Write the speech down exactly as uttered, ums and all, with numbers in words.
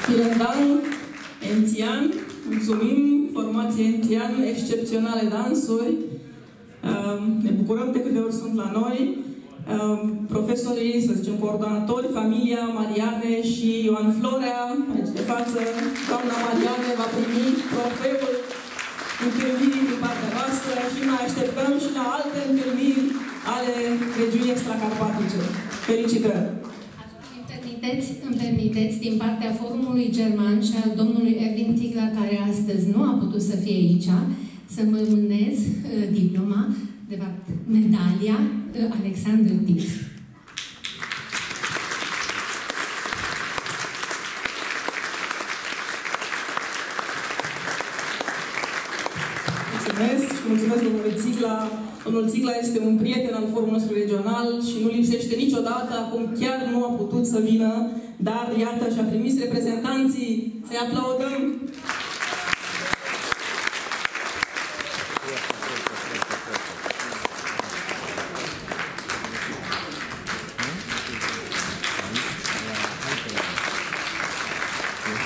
Vielen Dank, Ențian. Mulțumim, formație Ențian, excepționale dansuri. Ne bucurăm de câte ori sunt la noi. Profesorii, să zicem, coordonatori, familia Mariane și Ioan Florea, aici de față. Doamna Mariane va primi trofeul întâlnirii din partea noastră și mai așteptăm și la alte întâlniri ale regiunii extracarpatice. Felicitări! Îmi permiteți, din partea Forumului German și al domnului Erwin Tigla, care astăzi nu a putut să fie aici, să mă mânez uh, diploma, de fapt, medalia uh, Alexandru Tic. Mulțumesc și mulțumesc domnului Țigla. Domnul Țigla este un prieten al forumului nostru regional și nu lipsește niciodată. Acum chiar nu a putut să vină, dar iată și-a trimis reprezentanții. Să-i aplaudăm!